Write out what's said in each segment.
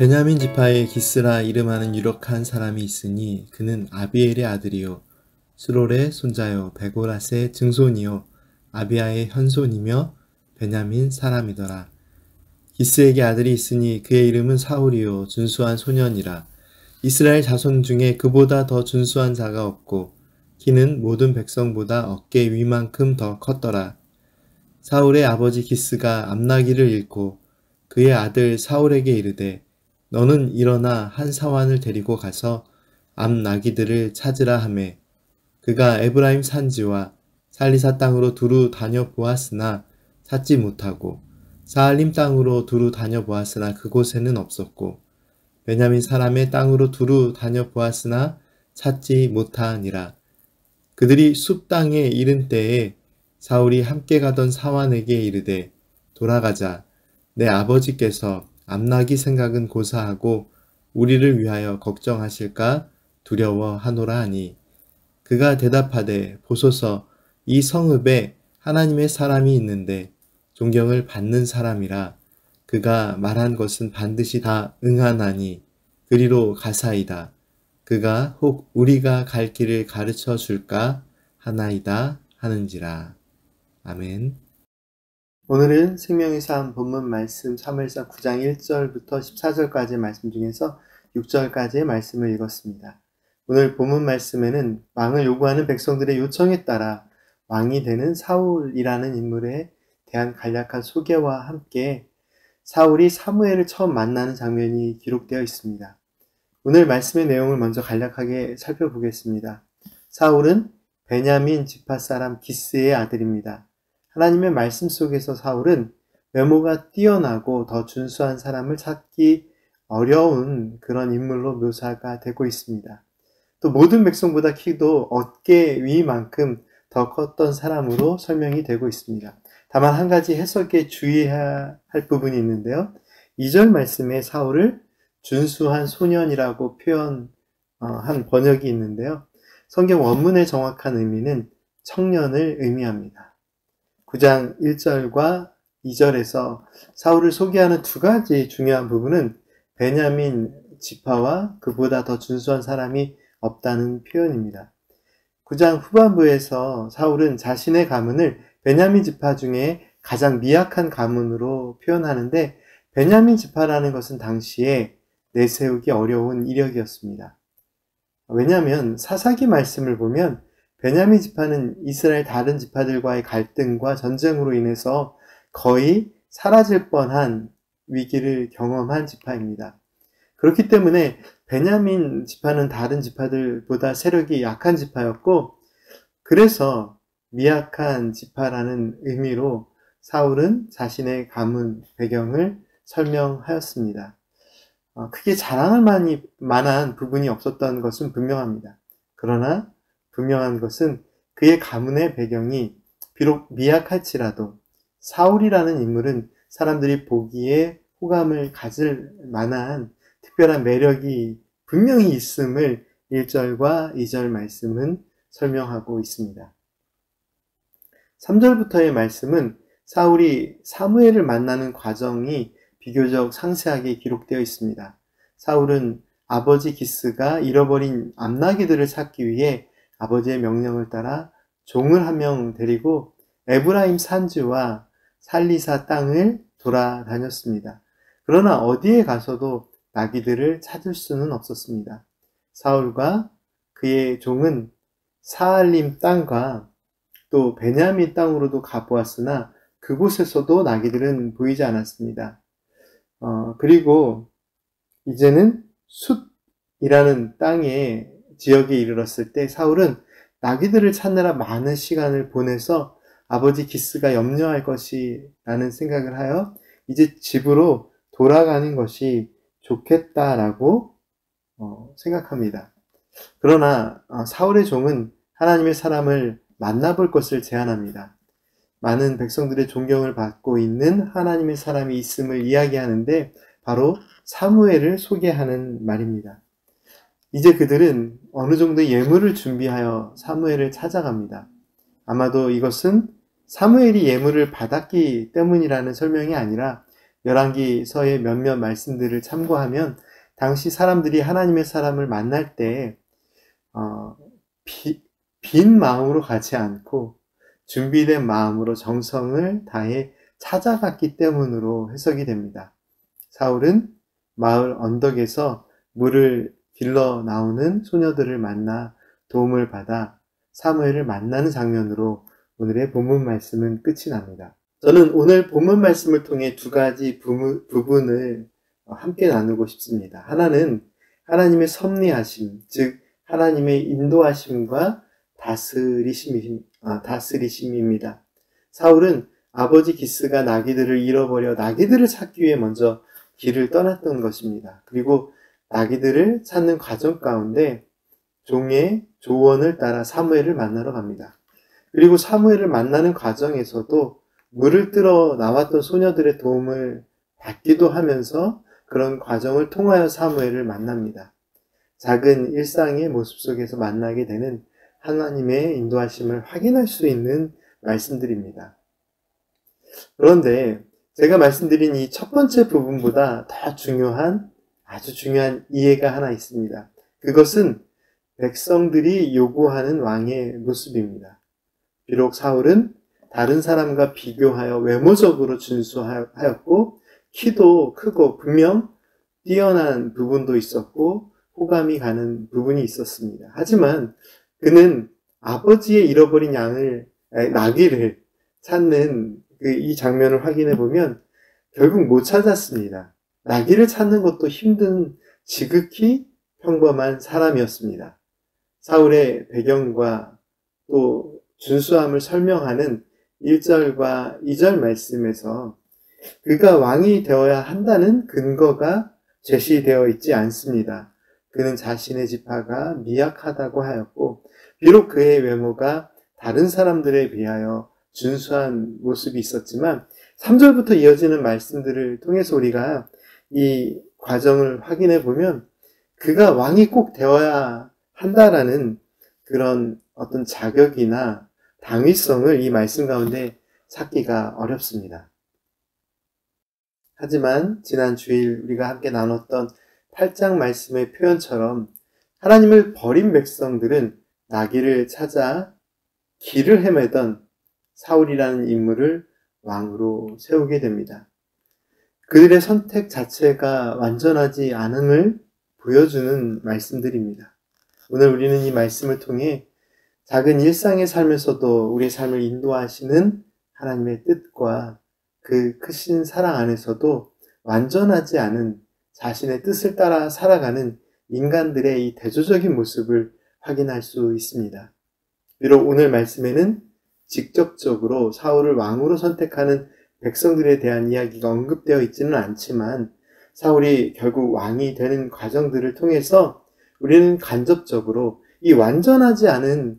베냐민 지파에 기스라 이름하는 유력한 사람이 있으니 그는 아비엘의 아들이요 스롤의 손자요 베고라스의 증손이요 아비아의 현손이며 베냐민 사람이더라. 기스에게 아들이 있으니 그의 이름은 사울이요 준수한 소년이라. 이스라엘 자손 중에 그보다 더 준수한 자가 없고 키는 모든 백성보다 어깨 위만큼 더 컸더라. 사울의 아버지 기스가 암나기를 잃고 그의 아들 사울에게 이르되 너는 일어나 한 사환을 데리고 가서 암나기들을 찾으라 하매 그가 에브라임 산지와 살리사 땅으로 두루 다녀보았으나 찾지 못하고 사알림 땅으로 두루 다녀보았으나 그곳에는 없었고 베냐민 사람의 땅으로 두루 다녀보았으나 찾지 못하니라. 그들이 숲 땅에 이른 때에 사울이 함께 가던 사환에게 이르되 돌아가자. 내 아버지께서 암나기 생각은 고사하고 우리를 위하여 걱정하실까 두려워하노라 하니 그가 대답하되 보소서 이 성읍에 하나님의 사람이 있는데 존경을 받는 사람이라 그가 말한 것은 반드시 다 응하나니 그리로 가사이다. 그가 혹 우리가 갈 길을 가르쳐 줄까 하나이다 하는지라. 아멘. 오늘은 생명의 삶 본문 말씀 사무엘상 9장 1절부터 14절까지의 말씀 중에서 6절까지의 말씀을 읽었습니다. 오늘 본문 말씀에는 왕을 요구하는 백성들의 요청에 따라 왕이 되는 사울이라는 인물에 대한 간략한 소개와 함께 사울이 사무엘을 처음 만나는 장면이 기록되어 있습니다. 오늘 말씀의 내용을 먼저 간략하게 살펴보겠습니다. 사울은 베냐민 지파 사람 기스의 아들입니다. 하나님의 말씀 속에서 사울은 외모가 뛰어나고 더 준수한 사람을 찾기 어려운 그런 인물로 묘사가 되고 있습니다. 또 모든 백성보다 키도 어깨 위만큼 더 컸던 사람으로 설명이 되고 있습니다. 다만 한 가지 해석에 주의해야 할 부분이 있는데요. 2절 말씀에 사울을 준수한 소년이라고 표현한 번역이 있는데요. 성경 원문의 정확한 의미는 청년을 의미합니다. 9장 1절과 2절에서 사울을 소개하는 두 가지 중요한 부분은 베냐민 지파와 그보다 더 준수한 사람이 없다는 표현입니다. 9장 후반부에서 사울은 자신의 가문을 베냐민 지파 중에 가장 미약한 가문으로 표현하는데 베냐민 지파라는 것은 당시에 내세우기 어려운 이력이었습니다. 왜냐하면 사사기 말씀을 보면 베냐민 지파는 이스라엘 다른 지파들과의 갈등과 전쟁으로 인해서 거의 사라질 뻔한 위기를 경험한 지파입니다. 그렇기 때문에 베냐민 지파는 다른 지파들보다 세력이 약한 지파였고 그래서 미약한 지파라는 의미로 사울은 자신의 가문 배경을 설명하였습니다. 크게 자랑할 만한 부분이 없었던 것은 분명합니다. 그러나 분명한 것은 그의 가문의 배경이 비록 미약할지라도 사울이라는 인물은 사람들이 보기에 호감을 가질 만한 특별한 매력이 분명히 있음을 1절과 2절 말씀은 설명하고 있습니다. 3절부터의 말씀은 사울이 사무엘을 만나는 과정이 비교적 상세하게 기록되어 있습니다. 사울은 아버지 기스가 잃어버린 암나기들을 찾기 위해 아버지의 명령을 따라 종을 한 명 데리고 에브라임 산지와 살리사 땅을 돌아다녔습니다. 그러나 어디에 가서도 나귀들을 찾을 수는 없었습니다. 사울과 그의 종은 사알림 땅과 또 베냐민 땅으로도 가보았으나 그곳에서도 나귀들은 보이지 않았습니다. 그리고 이제는 숫이라는 땅의 지역에 이르렀을 때 사울은 나귀들을 찾느라 많은 시간을 보내서 아버지 기스가 염려할 것이라는 생각을 하여 이제 집으로 돌아가는 것이 좋겠다라고 생각합니다. 그러나 사울의 종은 하나님의 사람을 만나볼 것을 제안합니다. 많은 백성들의 존경을 받고 있는 하나님의 사람이 있음을 이야기하는데 바로 사무엘을 소개하는 말입니다. 이제 그들은 어느 정도 예물을 준비하여 사무엘을 찾아갑니다. 아마도 이것은 사무엘이 예물을 받았기 때문이라는 설명이 아니라 열왕기서의 몇몇 말씀들을 참고하면 당시 사람들이 하나님의 사람을 만날 때 빈 마음으로 가지 않고 준비된 마음으로 정성을 다해 찾아갔기 때문으로 해석이 됩니다. 사울은 마을 언덕에서 물을 길러 나오는 소녀들을 만나 도움을 받아 사무엘을 만나는 장면으로 오늘의 본문 말씀은 끝이 납니다. 저는 오늘 본문 말씀을 통해 두 가지 부분을 함께 나누고 싶습니다. 하나는 하나님의 섭리하심, 즉 하나님의 인도하심과 다스리심입니다. 사울은 아버지 기스가 나귀들을 잃어버려 나귀들을 찾기 위해 먼저 길을 떠났던 것입니다. 그리고 나귀들을 찾는 과정 가운데 종의 조언을 따라 사무엘을 만나러 갑니다. 그리고 사무엘을 만나는 과정에서도 물을 뜨러 나왔던 소녀들의 도움을 받기도 하면서 그런 과정을 통하여 사무엘을 만납니다. 작은 일상의 모습 속에서 만나게 되는 하나님의 인도하심을 확인할 수 있는 말씀들입니다. 그런데 제가 말씀드린 이 첫 번째 부분보다 더 중요한, 아주 중요한 이해가 하나 있습니다. 그것은 백성들이 요구하는 왕의 모습입니다. 비록 사울은 다른 사람과 비교하여 외모적으로 준수하였고 키도 크고 분명 뛰어난 부분도 있었고 호감이 가는 부분이 있었습니다. 하지만 그는 아버지의 잃어버린 나귀를 찾는 이 장면을 확인해 보면 결국 못 찾았습니다. 나귀를 찾는 것도 힘든 지극히 평범한 사람이었습니다. 사울의 배경과 또 준수함을 설명하는 1절과 2절 말씀에서 그가 왕이 되어야 한다는 근거가 제시되어 있지 않습니다. 그는 자신의 지파가 미약하다고 하였고 비록 그의 외모가 다른 사람들에 비하여 준수한 모습이 있었지만 3절부터 이어지는 말씀들을 통해서 우리가 이 과정을 확인해 보면 그가 왕이 꼭 되어야 한다라는 그런 어떤 자격이나 당위성을 이 말씀 가운데 찾기가 어렵습니다. 하지만 지난 주일 우리가 함께 나눴던 8장 말씀의 표현처럼 하나님을 버린 백성들은 나귀를 찾아 길을 헤매던 사울이라는 인물을 왕으로 세우게 됩니다. 그들의 선택 자체가 완전하지 않음을 보여주는 말씀들입니다. 오늘 우리는 이 말씀을 통해 작은 일상의 삶에서도 우리의 삶을 인도하시는 하나님의 뜻과 그 크신 사랑 안에서도 완전하지 않은 자신의 뜻을 따라 살아가는 인간들의 이 대조적인 모습을 확인할 수 있습니다. 비록 오늘 말씀에는 직접적으로 사울을 왕으로 선택하는 백성들에 대한 이야기가 언급되어 있지는 않지만 사울이 결국 왕이 되는 과정들을 통해서 우리는 간접적으로 이 완전하지 않은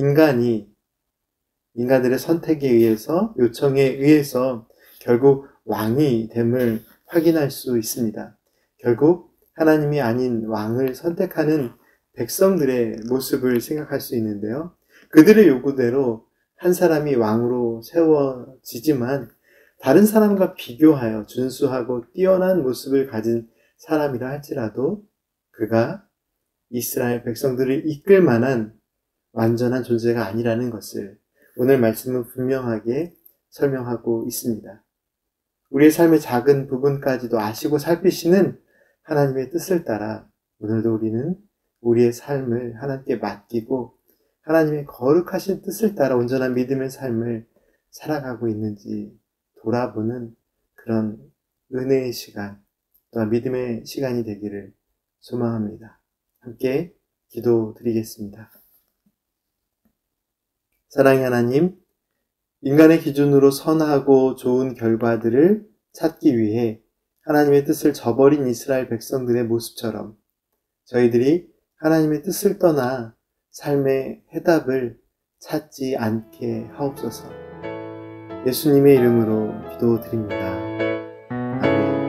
인간들의 선택에 의해서 요청에 의해서 결국 왕이 됨을 확인할 수 있습니다. 결국 하나님이 아닌 왕을 선택하는 백성들의 모습을 생각할 수 있는데요. 그들의 요구대로 한 사람이 왕으로 세워지지만 다른 사람과 비교하여 준수하고 뛰어난 모습을 가진 사람이라 할지라도 그가 이스라엘 백성들을 이끌 만한 완전한 존재가 아니라는 것을 오늘 말씀은 분명하게 설명하고 있습니다. 우리의 삶의 작은 부분까지도 아시고 살피시는 하나님의 뜻을 따라 오늘도 우리는 우리의 삶을 하나님께 맡기고 하나님의 거룩하신 뜻을 따라 온전한 믿음의 삶을 살아가고 있는지 돌아보는 그런 은혜의 시간, 또한 믿음의 시간이 되기를 소망합니다. 함께 기도드리겠습니다. 사랑의 하나님, 인간의 기준으로 선하고 좋은 결과들을 찾기 위해 하나님의 뜻을 저버린 이스라엘 백성들의 모습처럼 저희들이 하나님의 뜻을 떠나 삶의 해답을 찾지 않게 하옵소서. 예수님의 이름으로 기도드립니다. 아멘.